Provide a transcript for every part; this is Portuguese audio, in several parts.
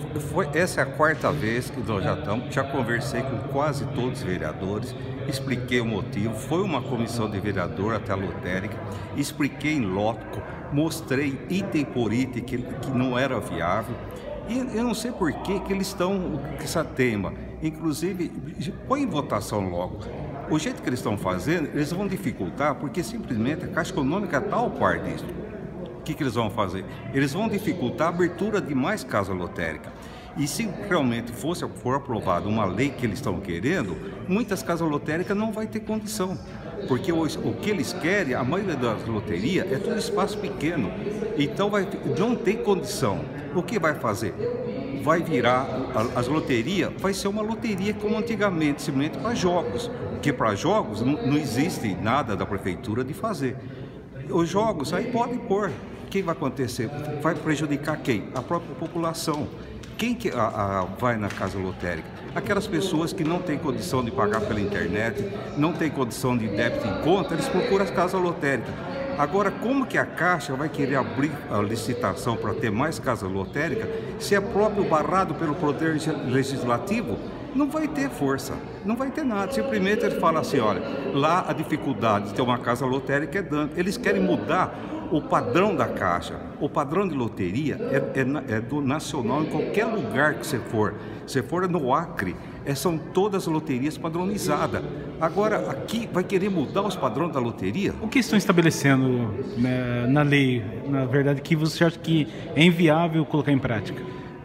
Essa é a quarta vez que nós já conversei com quase todos os vereadores, expliquei o motivo, foi uma comissão de vereador até a lotérica, expliquei em loco, mostrei item por item que não era viável, e eu não sei por que eles estão com essa tema, inclusive põe em votação logo. O jeito que eles estão fazendo, eles vão dificultar, porque simplesmente a Caixa Econômica está ao par disso. O que eles vão fazer? Eles vão dificultar a abertura de mais casa lotérica. E se realmente for aprovada uma lei que eles estão querendo, muitas casas lotéricas não vai ter condição. Porque o que eles querem, a maioria das loterias, é tudo espaço pequeno. Então não tem condição. O que vai fazer? Vai virar, as loterias, vai ser uma loteria como antigamente, simplesmente para jogos. Porque para jogos não existe nada da prefeitura de fazer. Os jogos aí podem pôr. O que vai acontecer? Vai prejudicar quem? A própria população. Quem que vai na casa lotérica? Aquelas pessoas que não têm condição de pagar pela internet, não têm condição de débito em conta, eles procuram as casas lotéricas. Agora, como que a Caixa vai querer abrir a licitação para ter mais casa lotérica se é próprio barrado pelo Poder Legislativo? Não vai ter força, não vai ter nada. Simplesmente ele fala assim, olha, lá a dificuldade de ter uma casa lotérica é dano. Eles querem mudar o padrão da Caixa. O padrão de loteria é do nacional em qualquer lugar que você for. Se for no Acre, são todas loterias padronizadas. Agora, aqui vai querer mudar os padrões da loteria? O que estão estabelecendo, né, na lei, na verdade, que você acha que é inviável colocar em prática?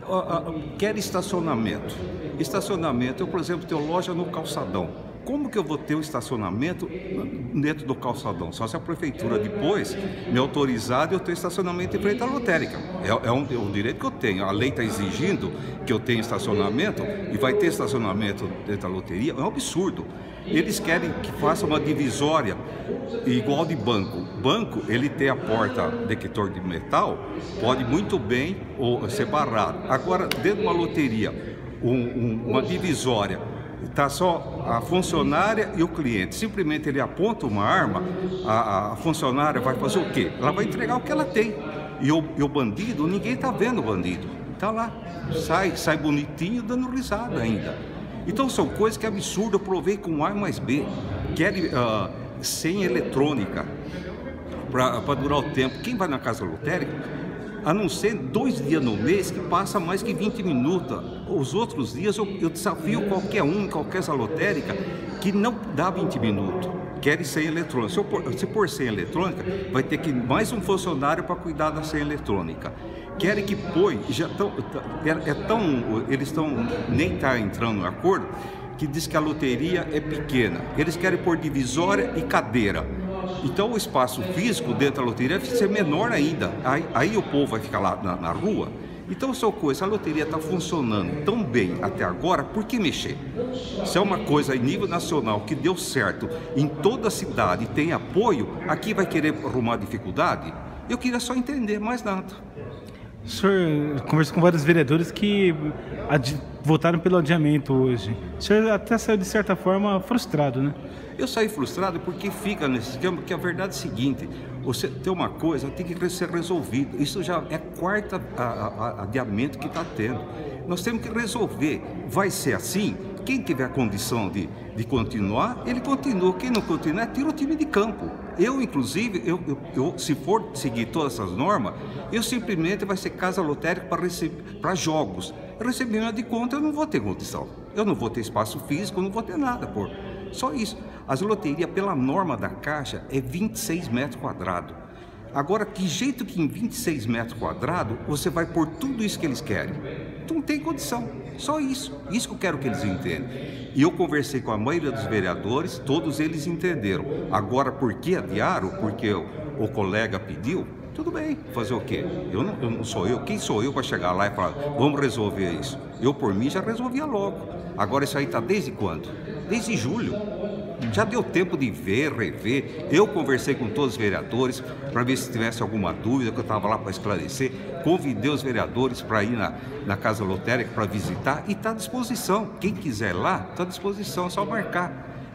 Quer estacionamento. Estacionamento, eu, por exemplo, tenho loja no calçadão. Como que eu vou ter o estacionamento dentro do calçadão? Só se a prefeitura depois me autorizar de eu ter estacionamento em frente à lotérica. É um direito que eu tenho. A lei está exigindo que eu tenha estacionamento e vai ter estacionamento dentro da loteria. É um absurdo. Eles querem que faça uma divisória igual de banco. Banco, ele tem a porta detector de metal, pode muito bem ser barrado. Agora, dentro de uma loteria, uma divisória, está só a funcionária e o cliente. Simplesmente ele aponta uma arma, a funcionária vai fazer o quê? Ela vai entregar o que ela tem. E o bandido, ninguém está vendo o bandido. Está lá, sai bonitinho, dando risada ainda. Então são coisas que é absurdo. Eu provei com A mais B. Querem senha eletrônica para durar o tempo. Quem vai na casa lotérica, a não ser 2 dias no mês que passa mais que 20 minutos. Os outros dias eu desafio qualquer um, qualquer lotérica, que não dá 20 minutos. Querem senha eletrônica. Se pôr senha eletrônica, vai ter que mais um funcionário para cuidar da senha eletrônica. Querem que põe, eles nem está entrando no acordo, que diz que a loteria é pequena. Eles querem pôr divisória e cadeira. Então o espaço físico dentro da loteria vai ser menor ainda. Aí o povo vai ficar lá na rua. Então são coisas, a loteria está funcionando tão bem até agora, por que mexer? Se é uma coisa em nível nacional que deu certo em toda a cidade e tem apoio, aqui vai querer arrumar dificuldade? Eu queria só entender, mais nada. O senhor conversou com vários vereadores que votaram pelo adiamento hoje. O senhor até saiu, de certa forma, frustrado, né? Eu saí frustrado porque fica nesse esquema, porque a verdade é a seguinte, você tem uma coisa, tem que ser resolvido. Isso já é quarta adiamento que está tendo. Nós temos que resolver. Vai ser assim? Quem tiver condição de continuar, ele continua. Quem não continuar, tira o time de campo. Inclusive, se for seguir todas essas normas, eu simplesmente vai ser casa lotérica para jogos. Recebimento de conta, eu não vou ter condição. Eu não vou ter espaço físico, eu não vou ter nada, pô. Só isso. As loterias, pela norma da Caixa, é 26 metros quadrados. Agora, que jeito que em 26 metros quadrados você vai pôr tudo isso que eles querem? Não tem condição. Só isso. Isso que eu quero que eles entendam. E eu conversei com a maioria dos vereadores, todos eles entenderam. Agora, por que adiaram? Porque o colega pediu? Tudo bem, fazer o quê? Eu não sou eu. Quem sou eu para chegar lá e falar, vamos resolver isso? Eu, por mim, já resolvia logo. Agora, isso aí está desde quando? Desde julho. Já deu tempo de ver, rever. Eu conversei com todos os vereadores para ver se tivesse alguma dúvida, que eu estava lá para esclarecer. Convidei os vereadores para ir na casa lotérica para visitar e está à disposição. Quem quiser lá, está à disposição, é só marcar.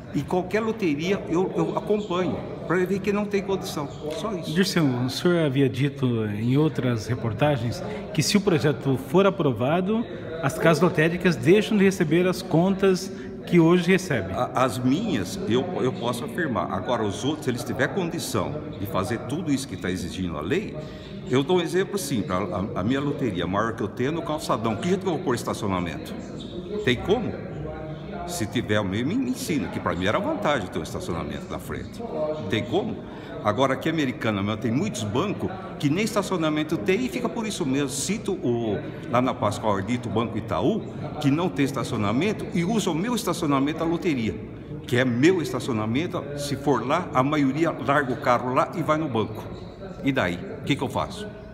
E qualquer loteria eu acompanho, para ver que não tem condição. Só isso. Dirceu, o senhor havia dito em outras reportagens que se o projeto for aprovado, as casas lotéricas deixam de receber as contas que hoje recebem. As minhas, eu posso afirmar. Agora, os outros, se eles tiverem condição de fazer tudo isso que está exigindo a lei, eu dou um exemplo simples. A minha loteria maior que eu tenho é no Calçadão. Que jeito que eu vou pôr estacionamento? Tem como? Se tiver o meio, me ensina, que para mim era vantagem ter um estacionamento na frente. Tem como? Agora, aqui Americana mesmo, tem muitos bancos que nem estacionamento tem e fica por isso mesmo. Cito lá na Pascoal Ardito, o Banco Itaú, que não tem estacionamento e usa o meu estacionamento da loteria, que é meu estacionamento. Se for lá, a maioria larga o carro lá e vai no banco. E daí? O que eu faço?